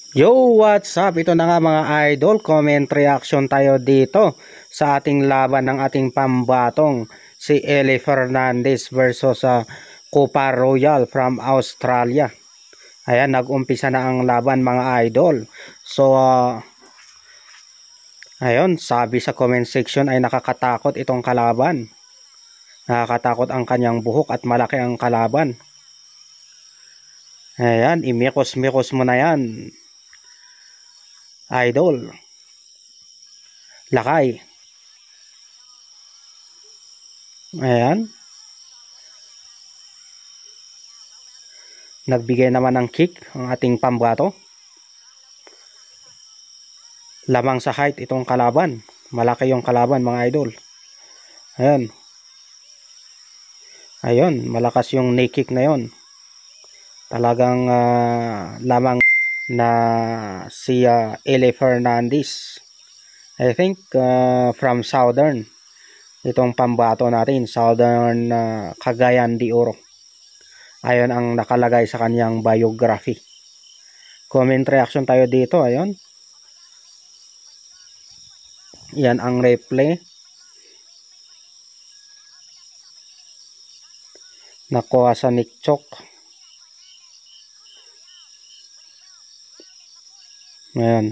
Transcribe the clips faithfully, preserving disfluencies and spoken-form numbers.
Yo, what's up? Ito na nga mga idol, comment reaction tayo dito sa ating laban ng ating pambatong si Ellie Fernandez versus sa uh, Copa Royal from Australia. Ayan, nag-umpisa na ang laban mga idol. So, uh, ayun, sabi sa comment section ay nakakatakot itong kalaban. Nakakatakot ang kanyang buhok at malaki ang kalaban. Ayan, imikos-mikos mo na yan, idol. Lakay. Ayan. Nagbigay naman ng kick ang ating pambato. Lamang sa height itong kalaban. Malaki yung kalaban mga idol. Ayan. Ayun, malakas yung knee kick na yon. Talagang uh, lamang na si uh, Ellie Fernandez. I think uh, from Southern. Itong pambato natin, Southern uh, Cagayan de Oro. Ayon ang nakalagay sa kanyang biography. Comment reaction tayo dito, ayun. Yan ang replay. Nakuha sa Nick Chok. Ayan.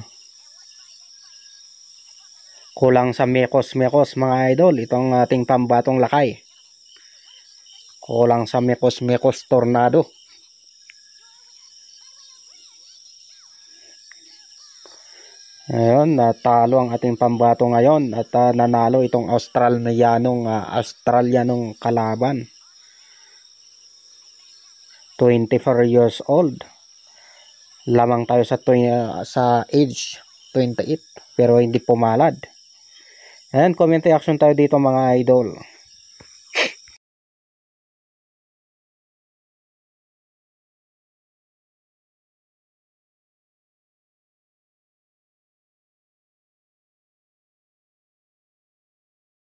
Kulang sa mekos-mekos mga idol itong ating pambatong lakay. Kulang sa mekos-mekos tornado. Ayun, natalo ang ating pambato ngayon at uh, nanalo itong Australianong uh, Australianong kalaban. twenty-four years old. Lamang tayo sa uh, sa age twenty-eight pero hindi pumalad. Ayan, comment reaction tayo dito mga idol.